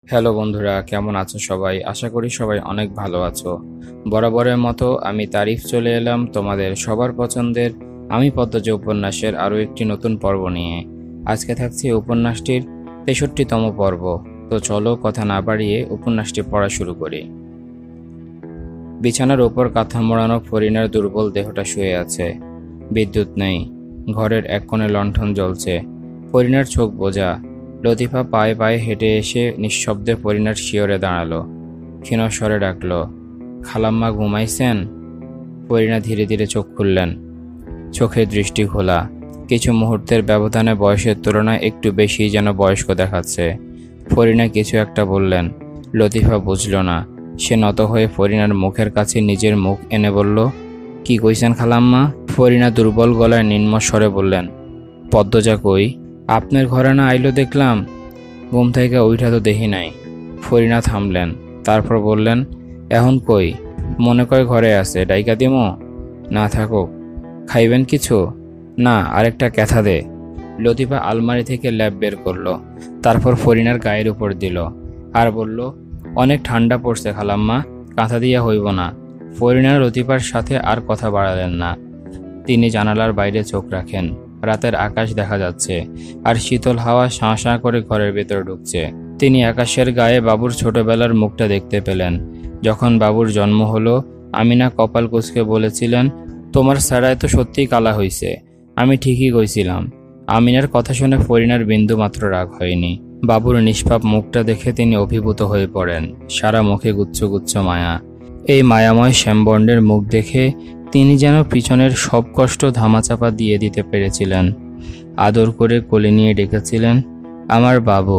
Hello বন্ধুরা, কেমন আছো সবাই? আশা করি সবাই অনেক ভালো আছো। বরাবরের মতো আমি তারিফ চলে এলাম তোমাদের সবার পছন্দের আমি পদ্মজ উপন্যাসের আরও একটি নতুন পর্ব নিয়ে। আজকে থাকছে উপন্যাসটির 63তম পর্ব। তো চলো কথা না বাড়িয়ে উপন্যাসটি পড়া শুরু করি। বিছানার ওপর কাঁথা মোড়ানো ফরিনার দুর্বল দেহটা শুয়ে আছে। বিদ্যুৎ নেই, ঘরের এক কোণে লণ্ঠন জ্বলছে। ফরিনার চোখ বোঝা। লতিফা পায়ে পায়ে হেঁটে এসে নিঃশব্দে ফরিনার শিয়রে দাঁড়ালো। ক্ষীণ স্বরে ডাকল, খালাম্মা ঘুমাইছেন? ফরিনা ধীরে ধীরে চোখ খুললেন। চোখের দৃষ্টি খোলা। কিছু মুহূর্তের ব্যবধানে বয়সের তুলনায় একটু বেশি যেন বয়স্ক দেখাচ্ছে। ফরিনা কিছু একটা বললেন। লতিফা বুঝল না। সে নত হয়ে ফরিনার মুখের কাছে নিজের মুখ এনে বলল, কি কইছেন খালাম্মা? ফরিনা দুর্বল গলায় নিম্ন স্বরে বললেন, পদ্মজা কই? আপনার ঘরে না আইলো দেখলাম। ঘুম থেকে উইঠা তো দেখি নাই। ফরিনা থামলেন, তারপর বললেন, এখন কই? মনে কয় ঘরে আছে, ডাইকা দিমো? না থাকুক। খাইবেন কিছু? না, আরেকটা ক্যাথা দে। লতিফা আলমারি থেকে ল্যাব বের করলো, তারপর ফরিনার গায়ের উপর দিল আর বলল, অনেক ঠান্ডা পড়ছে খালাম্মা, কাঁথা দিয়া হইব না। ফরিনা লতিফার সাথে আর কথা বাড়ালেন না। তিনি জানালার বাইরে চোখ রাখেন। রাতের আকাশ দেখা যাচ্ছে আর শীতল হাওয়া শাঁ শাঁ করে ঘরের ভেতর ঢুকছে। তিনি আকাশের গায়ে বাবুর ছোটবেলার মুখটা দেখতে পেলেন। যখন বাবুর জন্ম হলো, আমিনা কপাল কুঁচকে বলেছিলেন, তোমার ছাড়ায় তো সত্যিই কালা হইছে। আমি ঠিকই কইছিলাম। আমিনার কথা শুনে ফরিনার বিন্দু মাত্র রাগ হয়নি। বাবুর নিষ্পাপ মুখটা দেখে তিনি অভিভূত হয়ে পড়েন। সারা মুখে গুচ্ছ গুচ্ছ মায়া। এই মায়াময় শ্যামবর্ণের মুখ দেখে তিনি যেন পিছনের সব কষ্ট ধামাচাপা দিয়ে দিতে পেরেছিলেন। আদর করে কোলে নিয়ে ডেকেছিলেন, আমার বাবু।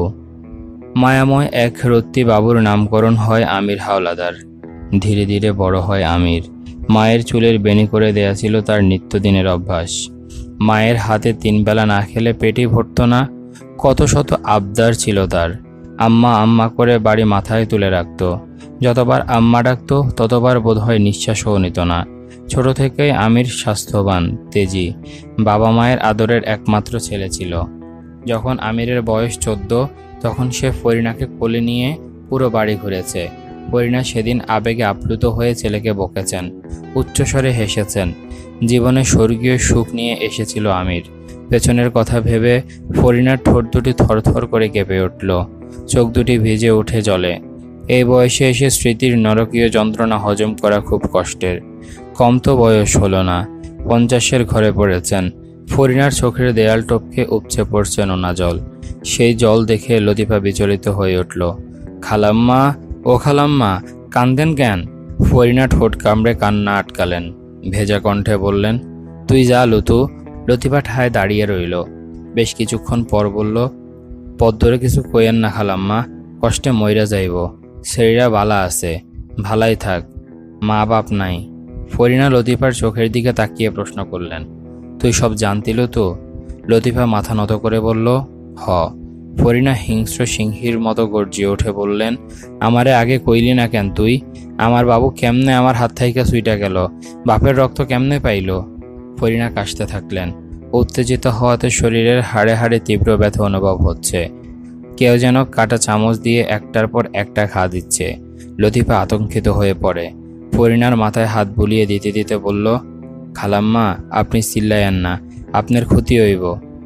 মায়াময় এক রত্তি বাবুর নামকরণ হয় আমির হাওলাদার। ধীরে ধীরে বড় হয় আমির। মায়ের চুলের বেনি করে দেয়া ছিল তার নিত্যদিনের অভ্যাস। মায়ের হাতে 3 বেলা না খেলে পেটই ভরত না। কত শত আবদার ছিল তার। আম্মা আম্মা করে বাড়ি মাথায় তুলে রাখত। যতবার আম্মা ডাকত ততবার বোধহয় নিঃশ্বাসও নিত না। ছোট থেকেই আমির স্বাস্থ্যবান, তেজি। বাবা মায়ের আদরের একমাত্র ছেলে ছিল। যখন আমিরের বয়স 14, তখন সে ফরিনাকে কোলে নিয়ে পুরো বাড়ি ঘুরেছে। ফরিনা সেদিন আবেগে আপ্লুত হয়ে ছেলেকে বকেছেন, উচ্চস্বরে হেসেছেন। জীবনে স্বর্গীয় সুখ নিয়ে এসেছিল আমির। পেছনের কথা ভেবে ফরিনার ঠোঁট দুটি থরথর করে কেঁপে উঠল। চোখ দুটি ভিজে উঠে জলে। এই বয়সে এসে স্মৃতির নরকীয় যন্ত্রণা হজম করা খুব কষ্টের। কম তো বয়স হলো না, 50-এর ঘরে পড়েছেন। ফরিনার চোখের দেয়াল টপকে উপচে পড়ছে নোনা জল। সেই জল দেখে লতিফা বিচলিত হয়ে উঠল। খালাম্মা, ও খালাম্মা, কান্দেন কেন? ফরিনা ঠোঁট কামড়ে কান্না আটকালেন। ভেজা কণ্ঠে বললেন, তুই যা লুতু। লতিফা ঠায় দাঁড়িয়ে রইল। বেশ কিছুক্ষণ পর বলল, পদ্মরে কিছু কইয়েন না খালাম্মা, কষ্টে মইরা যাইব। শরীরা বালা আছে, ভালাই থাক। মা বাপ নাই। ফরিনা লতিফার চোখের দিকে তাকিয়ে প্রশ্ন করলেন, তুই সব জানতিল তো? লতিফা মাথা নত করে বলল, হ। ফরিনা হিংস্র সিংহীর মতো গর্জিয়ে উঠে বললেন, আমারে আগে কইলি না কেন তুই? আমার বাবু কেমনে আমার হাত থাইকা ছুইটা গেল? বাপের রক্ত কেমনে পাইল? ফরিনা কাশতে থাকলেন। উত্তেজিত হওয়াতে শরীরের হাড়ে হাড়ে তীব্র ব্যথা অনুভব হচ্ছে। কেউ যেন কাটা চামচ দিয়ে একটার পর একটা ঘা দিচ্ছে। লতিফা আতঙ্কিত হয়ে পড়ে। ফরিনার মাথায় হাত বুলিয়ে দিতে দিতে বলল, খালাম্মা, আপনি চিল্লায়েন না, আপনার ক্ষতি হইব।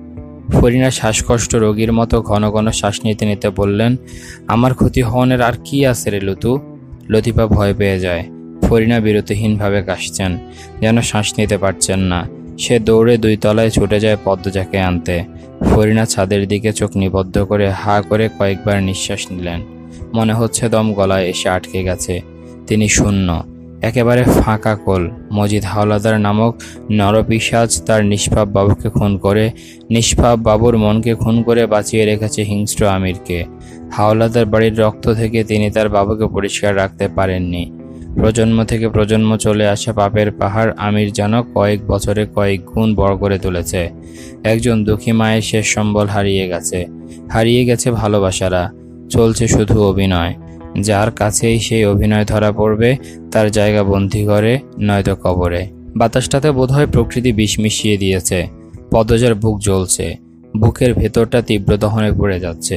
ফরিনা শ্বাসকষ্ট রোগীর মতো ঘন ঘন শ্বাস নিতে নিতে বললেন, আমার ক্ষতি হওয়ার আর কি আছে রে লতু? লতিফা ভয় পেয়ে যায়। ফরিনা বিরতিহীনভাবে কাশছেন, যেন শ্বাস নিতে পারছেন না। সে দৌড়ে 2 তলায় ছুটে যায় পদ্মজাকে আনতে। ফরিনা ছাদের দিকে চোখ নিবদ্ধ করে হা করে কয়েকবার নিঃশ্বাস নিলেন। মনে হচ্ছে দম গলায় এসে আটকে গেছে। তিনি শূন্য, একেবারে ফাঁকা কোল। মজিদ হাওলাদার নামক নরপিশাচ তার নিষ্পাপ বাবুকে খুন করে, নিষ্পাপ বাবুর মনকে খুন করে বাঁচিয়ে রেখেছে হিংস্র আমিরকে। হাওলাদার বাড়ির রক্ত থেকে তিনি তার বাবুকে পরিষ্কার রাখতে পারেননি। প্রজন্ম থেকে প্রজন্ম চলে আসা পাপের পাহাড় আমির যেন কয়েক বছরে কয়েক গুণ বড় করে তুলেছে। একজন দুঃখী মায়ের শেষ সম্বল হারিয়ে গেছে। হারিয়ে গেছে ভালোবাসারা। চলছে শুধু অভিনয়। যার কাছেই সেই অভিনয় ধরা পড়বে, তার জায়গা বন্দি করে, নয়তো কবরে। বাতাসটাতে বোধহয় প্রকৃতি বিষ মিশিয়ে দিয়েছে। পদ্মজার বুক জ্বলছে। বুকের ভেতরটা তীব্র দহনে পড়ে যাচ্ছে।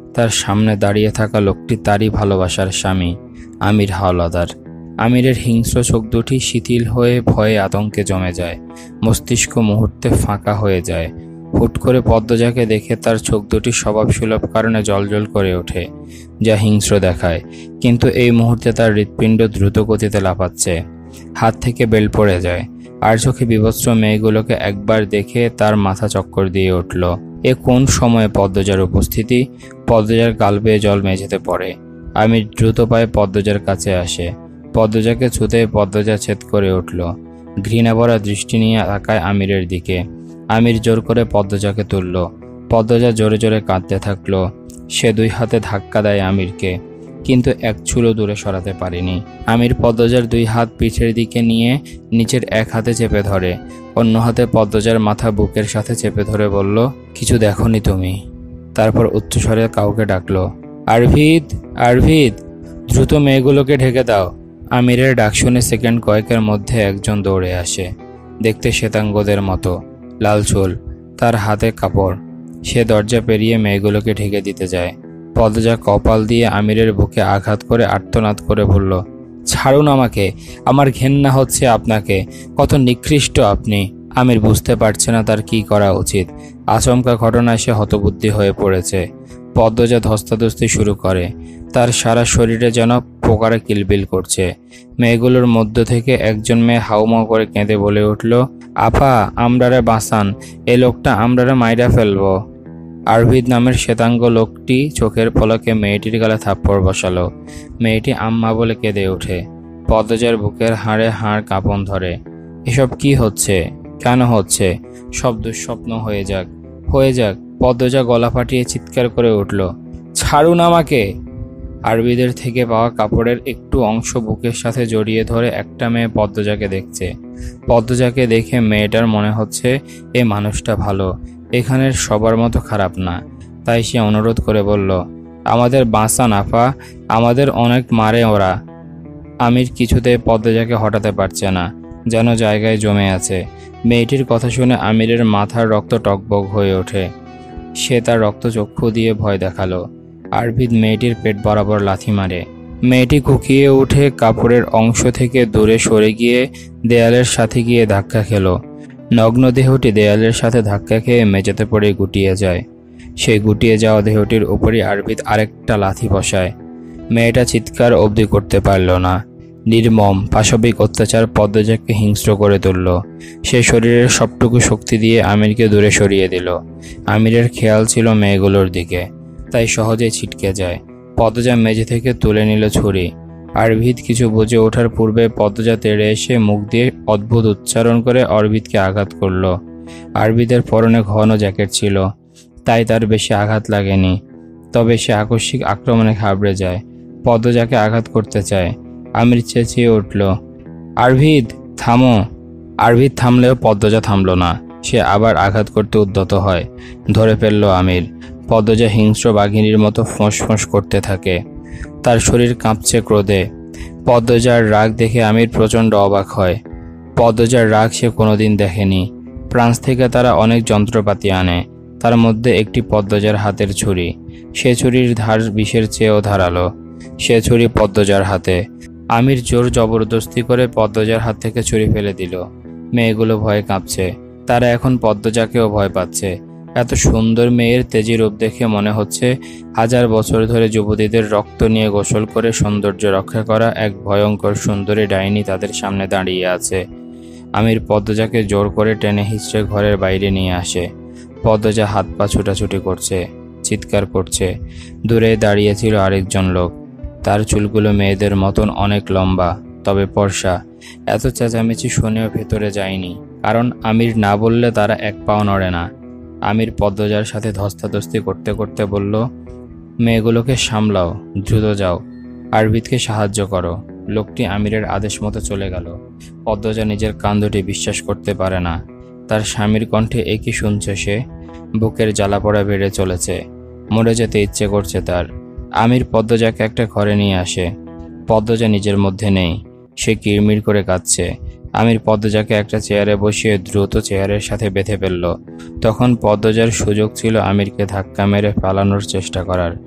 তার সামনে দাঁড়িয়ে থাকা লোকটি তারই ভালোবাসার স্বামী আমির হাওলাদার। আমিরের হিংস্র চোখ দুটি শিথিল হয়ে ভয়ে আতঙ্কে জমে যায়, মস্তিষ্ক মুহূর্তে ফাঁকা হয়ে যায়। হুট করে পদ্মজাকে দেখে তার চোখ দুটি স্বভাবসুলভ কারণে জ্বলজ্বল করে ওঠে, যা হিংস্র দেখায়। কিন্তু এই মুহূর্তে তার হৃৎপিণ্ড দ্রুত গতিতে লাফাচ্ছে, হাত থেকে বেল পড়ে যায়। আর চোখে বিভৎস মেয়েগুলোকে একবার দেখে তার মাথা চক্কর দিয়ে উঠল। এ কোন সময়ে পদ্মজার উপস্থিতি? পদ্মজার গাল বেয়ে জল মেঝেতে পড়ে। আমির দ্রুত পায়ে পদ্মজার কাছে আসে। পদ্মজাকে ছুঁতে পদ্মজা ছেদ করে উঠল, ঘৃণা ভরা দৃষ্টি নিয়ে তাকায় আমিরের দিকে। আমির জোর করে পদ্মজাকে তুলল। পদ্মজা জোরে জোরে কাঁদতে থাকলো। সে দুই হাতে ধাক্কা দেয় আমিরকে, কিন্তু এক চুলো দূরে সরাতে পারেনি। আমির পদ্মজার দুই হাত পিঠের দিকে নিয়ে নিচের এক হাতে চেপে ধরে, অন্য হাতে পদ্মজার মাথা বুকের সাথে চেপে ধরে বলল, কিছু দেখোনি তুমি? তারপর উচ্চস্বরে কাউকে ডাকলো, আরভিদ, আরভিদ, দ্রুত মেয়েগুলোকে ঢেকে দাও। আমিরের ডাক শুনে সেকেন্ড কয়েকের মধ্যে একজন দৌড়ে আসে, দেখতে শ্বেতাঙ্গদের মতো, লাল চুল, তার হাতে কাপড়। সে দরজা পেরিয়ে মেয়েগুলোকে ঢেকে দিতে যায়। পদ্মজা কপাল দিয়ে আমিরের বুকে আঘাত করে আর্তনাদ করে বলল, ছাড়ুন আমাকে, আমার ঘেন্না হচ্ছে আপনাকে, কত নিকৃষ্ট আপনি। আমির বুঝতে পারছে না তার কি করা উচিত। আচমকা ঘটনায় সে হতবুদ্ধি হয়ে পড়েছে। পদ্মজা ধস্তাধস্তি শুরু করে, তার সারা শরীরে যেন পোকারা কিলবিল করছে। মেয়েগুলোর মধ্য থেকে একজন মেয়ে হাউমাউ করে কেঁদে বলে উঠল, আপা, আমরারে বাঁচান, এ লোকটা আমরারে মাইরা ফেলবো। আরভিদ নামের শ্বেতাঙ্গ লোকটি চোখের পলকে মেয়েটির গালে থাপ্পড় বসালো। মেয়েটি আম্মা বলে কেঁদে ওঠে। পদ্মজার বুকের হাড়ে হাড় কাঁপন ধরে। এসব কি হচ্ছে? কেন হচ্ছে? সব দুঃস্বপ্ন হয়ে যাক, হয়ে যাক। পদ্মজা গলা ফাটিয়ে চিৎকার করে উঠল, ছাড়ুন আমাকে। আরবিদের থেকে পাওয়া কাপড়ের একটু অংশ বুকের সাথে জড়িয়ে ধরে একটা মেয়ে পদ্মজাকে দেখছে। পদ্মজাকে দেখে মেয়েটার মনে হচ্ছে এ মানুষটা ভালো, এখানের সবার মতো খারাপ না। তাই সে অনুরোধ করে বলল, আমাদের বাঁচান আপা, আমাদের অনেক মারে ওরা। আমির কিছুতেই পদ্মজাকে হটাতে পারছে না, যেন জায়গায় জমে আছে। মেয়েটির কথা শুনে আমিরের মাথার রক্ত টকবক হয়ে ওঠে। সে তার রক্তচক্ষু দিয়ে ভয় দেখালো। আরভিদ মেয়েটির পেট বরাবর লাথি মারে। মেয়েটি কুকিয়ে উঠে কাপড়ের অংশ থেকে দূরে সরে গিয়ে দেয়ালের সাথে গিয়ে ধাক্কা খেল। নগ্ন দেহটি দেয়ালের সাথে ধাক্কা খেয়ে মেঝেতে পড়ে গুটিয়ে যায়। সেই গুটিয়ে যাওয়া দেহটির উপরই আরভিদ আরেকটা লাথি বসায়। মেয়েটা চিৎকার অবধি করতে পারল না। নির্মম পাশবিক অত্যাচার পদ্মজাকে হিংস্র করে তুলল। সে শরীরের সবটুকু শক্তি দিয়ে আমিরকে দূরে সরিয়ে দিল। আমিরের খেয়াল ছিল মেয়েগুলোর দিকে, তাই সহজেই ছিটকে যায়। পদ্মজা মেঝে থেকে তুলে নিল ছুরি। আরভিদ কিছু বুঝে ওঠার পূর্বে পদ্মজা তেড়ে এসে মুখ দিয়ে অদ্ভুত উচ্চারণ করে অরভিদকে আঘাত করল। আরভিদের পরনে ঘন জ্যাকেট ছিল, তাই তার বেশি আঘাত লাগেনি। তবে সে আকস্মিক আক্রমণে ঘাবড়ে যায়, পদ্মজাকে আঘাত করতে চায়। আমির চেঁচিয়ে উঠল, আরভিদ থামো। আরভিদ থামলেও পদ্মজা থামল না। সে আবার আঘাত করতে উদ্যত হয়। ধরে ফেলল আমির। পদ্মজা হিংস্র বাঘিনীর মতো ফোঁস করতে থাকে। তার শরীর কাঁপছে ক্রোধে। পদ্মজার রাগ দেখে আমির প্রচণ্ড অবাক হয়। পদ্মজার রাগ সে কোনোদিন দেখেনি। ফ্রান্স থেকে তারা অনেক যন্ত্রপাতি আনে, তার মধ্যে একটি পদ্মজার হাতের ছুরি। সে ছুরির ধার বিষের চেয়েও ধারালো। সে ছুরি পদ্মজার হাতে। আমির জোর জবরদস্তি করে পদ্মজার হাত থেকে ছুরি ফেলে দিল। মেয়েগুলো ভয়ে কাঁপছে। তারা এখন পদ্মজাকেও ভয় পাচ্ছে। এত সুন্দর মেয়ের তেজি রূপ দেখে মনে হচ্ছে 1000 বছর ধরে যুবতীদের রক্ত নিয়ে গোসল করে সৌন্দর্য রক্ষা করা এক ভয়ঙ্কর সুন্দরী ডাইনি তাদের সামনে দাঁড়িয়ে আছে। আমির পদ্মজাকে জোর করে টেনে হিঁচড়ে ঘরের বাইরে নিয়ে আসে। পদ্মজা হাত পা ছুটাছুটি করছে, চিৎকার করছে। দূরে দাঁড়িয়ে ছিল আরেকজন লোক। তার চুলগুলো মেয়েদের মতন অনেক লম্বা, তবে ফর্সা। এত চেঁচামেচি শুনেও ভেতরে যায়নি, কারণ আমির না বললে তারা এক পাও নড়ে না। আমির পদ্মজার সাথে ধস্তাধস্তি করতে করতে বলল, মেয়েগুলোকে সামলাও, দ্রুত যাও, আরভিদকে সাহায্য করো। লোকটি আমিরের আদেশ মতো চলে গেল। পদ্মজা নিজের কান দুটি বিশ্বাস করতে পারে না। তার স্বামীর কণ্ঠে একই শুনছে সে। বুকের জ্বালাপোড়া বেড়ে চলেছে। মরে যেতে ইচ্ছে করছে তার। আমির পদ্মজাকে একটা ঘরে নিয়ে আসে। পদ্মজা নিজের মধ্যে নেই। সে কিরমির করে কাঁদছে। আমির পদ্মজাকে একটা চেয়ারে বসিয়ে দ্রুত চেয়ারের সাথে বেঁধে ফেলল। তখন পদ্মজার সুযোগ ছিল আমিরকে ধাক্কা মেরে পালানোর চেষ্টা করার।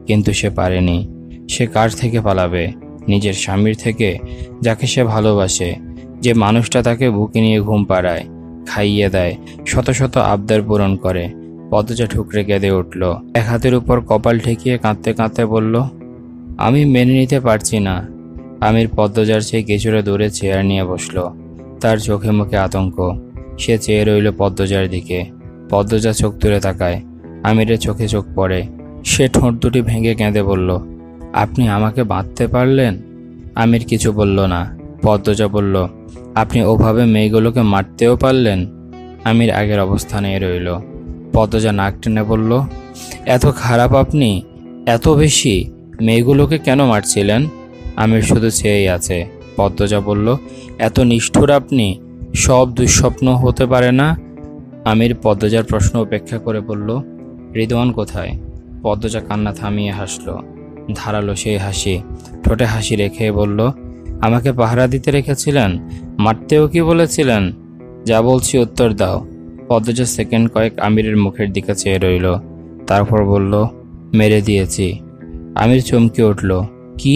কিন্তু সে পারেনি। সে কার থেকে পালাবে? নিজের স্বামীর থেকে, যাকে সে ভালোবাসে, যে মানুষটা তাকে বুকে নিয়ে ঘুম পাড়ায়, খাইয়ে দেয়, শত শত আবদার পূরণ করে। পদ্মজা ঠুকরে কেঁদে উঠল। এক হাতের উপর কপাল ঠেকিয়ে কাঁদতে কাঁদতে বলল, আমি মেনে নিতে পারছি না। আমির পদ্মজার চেয়ে কিছুটা দূরে চেয়ার নিয়ে বসল। তার চোখে মুখে আতঙ্ক। সে চেয়ে রইল পদ্মজার দিকে। পদ্মজা চোখ তুলে তাকায়। আমিরের চোখে চোখ পড়ে। সে ঠোঁট দুটি ভেঙে কেঁদে বলল, আপনি আমাকে বাঁধতে পারলেন? আমির কিছু বলল না। পদ্মজা বলল, আপনি ওভাবে মেয়েগুলোকে মারতেও পারলেন? আমির আগের অবস্থানেই রইল। পদ্মজা নাক টেনে বলল, এত খারাপ আপনি? এত বেশি? মেয়েগুলোকে কেন মারছিলেন? আমির শুধু চেয়েই আছে। পদ্মজা বলল, এত নিষ্ঠুর আপনি? সব দুঃস্বপ্ন হতে পারে না? আমির পদ্মজার প্রশ্ন উপেক্ষা করে বলল, রিদওয়ান কোথায়? পদ্মজা কান্না থামিয়ে হাসল। ধারালো সেই হাসি। ঠোঁটে হাসি রেখে বলল, আমাকে পাহারা দিতে রেখেছিলেন? মারতেও কি বলেছিলেন? যা বলছি উত্তর দাও। পদ্মজা সেকেন্ড কয়েক আমিরের মুখের দিকে চেয়ে রইল। তারপর বলল, মেরে দিয়েছি। আমির চমকে উঠল। কি?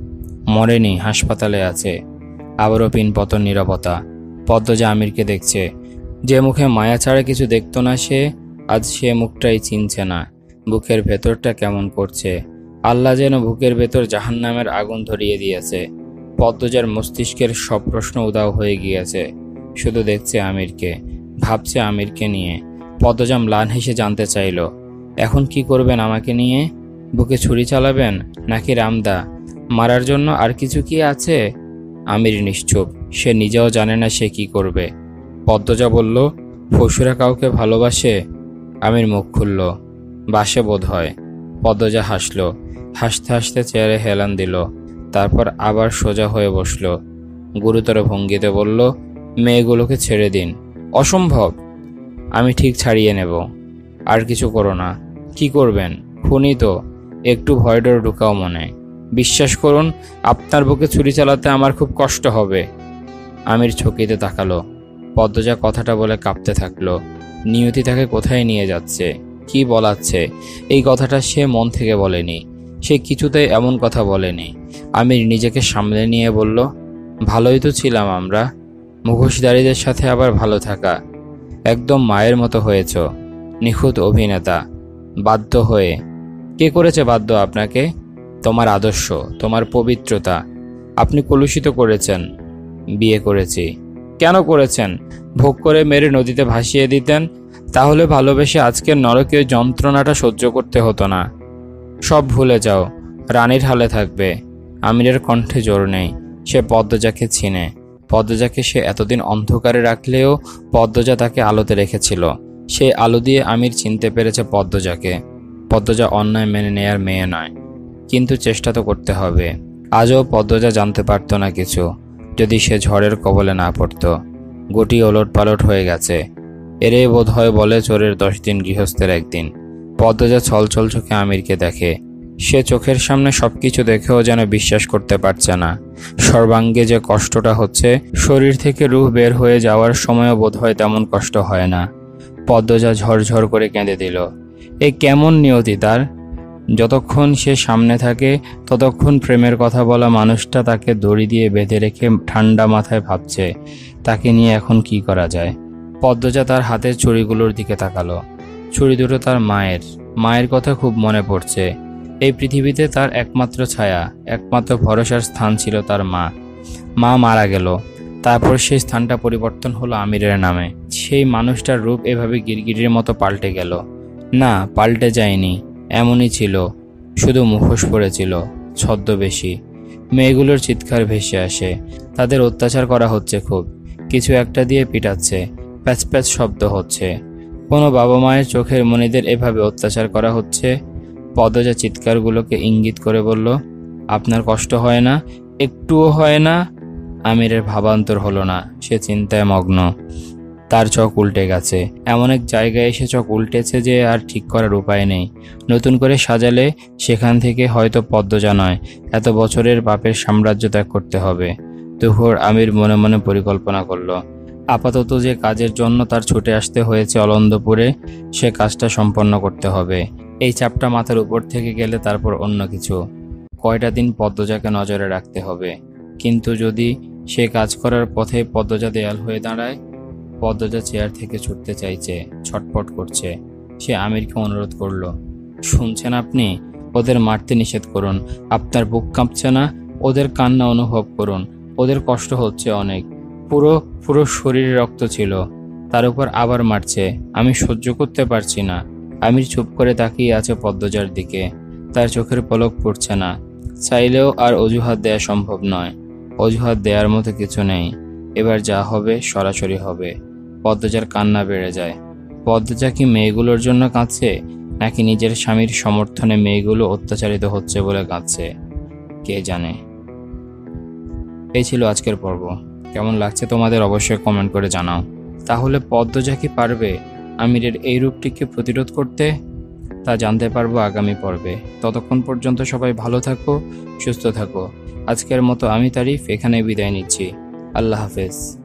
মরেনি, হাসপাতালে আছে। আবারও পিনপতন নীরবতা। পদ্মজা আমিরকে দেখছে। যে মুখে মায়া ছাড়া কিছু দেখত না সে, আজ সে মুখটাই চিনছে না। বুকের ভেতরটা কেমন করছে। আল্লাহ যেন বুকের ভেতর জাহান্নামের আগুন ধরিয়ে দিয়েছে। পদ্মজার মস্তিষ্কের সব প্রশ্ন উধাও হয়ে গিয়েছে। শুধু দেখছে আমিরকে, ভাবছে আমিরকে নিয়ে। পদ্মজা ম্লান হেসে জানতে চাইল, এখন কি করবেন আমাকে নিয়ে? বুকে ছুরি চালাবেন নাকি রামদা? মারার জন্য আর কিছু কি আছে? আমির নিশ্চুপ। সে নিজেও জানে না সে কি করবে। পদ্মজা বলল, পশুরা কাউকে ভালোবাসে? আমির মুখ খুলল, বাসে বোধ হয়। পদ্মজা হাসল। হাসতে হাসতে চেয়ারে হেলান দিল। তারপর আবার সোজা হয়ে বসল। গুরুতর ভঙ্গিতে বলল, মেয়েগুলোকে ছেড়ে দিন। অসম্ভব। আমি ঠিক ছাড়িয়ে নেব। আর কিছু করো না। কি করবেন? খুনি তো। একটু ভয় ডর ঢুকাও মনে। বিশ্বাস করুন, আপনার বুকে ছুরি চালাতে আমার খুব কষ্ট হবে। আমির চকিতে তাকালো। পদ্মজা কথাটা বলে কাঁপতে থাকলো। নিয়তি তাকে কোথায় নিয়ে যাচ্ছে, কি বলাচ্ছে? এই কথাটা সে মন থেকে বলেনি। সে কিছুতেই এমন কথা বলেনি। আমির নিজেকে সামলে নিয়ে বলল, ভালোই তো ছিলাম আমরা। মুখোশধারীদের সাথে আবার ভালো থাকা। একদম মায়ের মতো হয়েছ। নিখুঁত অভিনেতা। বাধ্য হয়ে। কে করেছে বাধ্য আপনাকে? তোমার আদর্শ, তোমার পবিত্রতা। আপনি কলুষিত করেছেন। বিয়ে করেছি। কেন করেছেন? ভোগ করে মেরে নদীতে ভাসিয়ে দিতেন, তাহলে ভালোবেসে আজকের নরকীয় যন্ত্রণাটা সহ্য করতে হতো না। সব ভুলে যাও, রানীর হালে থাকবে। আমিরের কণ্ঠে জোর নেই। সে পদ্মজাকে চিনে। পদ্মজাকে সে এতদিন অন্ধকারে রাখলেও পদ্মজা তাকে আলোতে রেখেছিল। সেই আলো দিয়ে আমির চিনতে পেরেছে পদ্মজাকে। পদ্মজা অন্যায় মেনে নেয়ার মেয়ে নয়, কিন্তু চেষ্টা তো করতে হবে। আজও পদ্মজা জানতে পারত না কিছু, যদি সে ঝড়ের কবলে না পড়ত। গটি ওলট পালট হয়ে গেছে। এরই বোধ হয় বলে চোরের 10 দিন গৃহস্থের 1 দিন। পদ্মজা ছলছল চোখে আমিরকে দেখে। সে চোখের সামনে সবকিছু দেখেও যেন বিশ্বাস করতে পারছে না। সর্বাঙ্গে যে কষ্টটা হচ্ছে, শরীর থেকে রূহ বের হয়ে যাওয়ার সময়ও বোধ হয় তেমন কষ্ট হয় না। পদ্মজা ঝরঝর করে কেঁদে দিল। এ কেমন নিয়তি তার! যতক্ষণ সে সামনে থাকে ততক্ষণ প্রেমের কথা বলা মানুষটা তাকে দড়ি দিয়ে বেঁধে রেখে ঠান্ডা মাথায় ভাবছে তাকে নিয়ে এখন কি করা যায়। পদ্মজা তার হাতের ছুরিগুলোর দিকে তাকালো। ছুরি দুটো তার মায়ের। মায়ের কথা খুব মনে পড়ছে। এই পৃথিবীতে তার একমাত্র ছায়া, একমাত্র ভরসার স্থান ছিল তার মা। মা মারা গেল। তারপর সেই স্থানটা পরিবর্তন হলো আমিরের নামে। সেই মানুষটার রূপ এভাবে গিরগিটির মতো পাল্টে গেল? না, পাল্টে যায়নি, এমনই ছিল। শুধু মুখোশ পড়েছিল, ছদ্মবেশী। মেয়েগুলোর চিৎকার ভেসে আসে। তাদের অত্যাচার করা হচ্ছে খুব। কিছু একটা দিয়ে পিটাচ্ছে। প্যাচ প্যাচ শব্দ হচ্ছে। কোনো বাবা মায়ের চোখের মণিদের এভাবে অত্যাচার করা হচ্ছে। পদ্মজা চিৎকারগুলোকে ইঙ্গিত করে বলল, আপনার কষ্ট হয় না? একটুও হয় না? আমিরের ভাবান্তর হলো না। সে চিন্তায় মগ্ন। তার চোখ উল্টে গেছে। এমন এক জায়গায় এসে চোখ উল্টেছে যে আর ঠিক করার উপায় নেই। নতুন করে সাজালে সেখান থেকে হয়তো পদ্মজা নয়, এত বছরের পাপের সাম্রাজ্য ত্যাগ করতে হবে। তুহর আমির মনে মনে পরিকল্পনা করল, আপাতত যে কাজের জন্য তার ছুটে আসতে হয়েছে অলন্দপুরে, সে কাজটা সম্পন্ন করতে হবে। এই চাপটা মাথার উপর থেকে গেলে তারপর অন্য কিছু। কয়টা দিন পদ্মজাকে নজরে রাখতে হবে, কিন্তু যদি সে কাজ করার পথে পদ্মজা দেয়াল হয়ে দাঁড়ায়। পদ্মজা চেয়ার থেকে ছুটতে চাইছে, ছটপট করছে। সে আমিরকে অনুরোধ করল, শুনছেন আপনি? ওদের মারতে নিষেধ করুন। আপনার বুক কাঁপছে না? ওদের কান্না অনুভব করুন। ওদের কষ্ট হচ্ছে অনেক। পুরো পুরো শরীরে রক্ত ছিল, তার উপর আবার মারছে। আমি সহ্য করতে পারছি না। আমির চুপ করে তাকিয়ে আছে পদ্মজার দিকে। তার চোখের পলক পড়ছে না। চাইলেও আর অজুহাত দেয়া সম্ভব নয়। অজুহাত দেওয়ার মতো কিছু নেই। এবার যা হবে সরাসরি হবে। পদ্মজার কান্না বেড়ে যায়। পদ্মজা কি মেয়েগুলোর জন্য কাঁদছে, নাকি নিজের স্বামীর সমর্থনে মেয়েগুলো অত্যাচারিত হচ্ছে বলে কাঁদছে? কে জানে। এই ছিল আজকের পর্ব। কেমন লাগছে তোমাদের অবশ্যই কমেন্ট করে জানাও। তাহলে পদ্মজা কি পারবে আমিরের এই রূপটিকে প্রতিরোধ করতে? তা জানতে পারবো আগামী পর্বে। ততক্ষণ পর্যন্ত সবাই ভালো থাকো, সুস্থ থাকো। আজকের মতো আমি তারিফ এখানে বিদায় নিচ্ছি। আল্লাহ হাফেজ।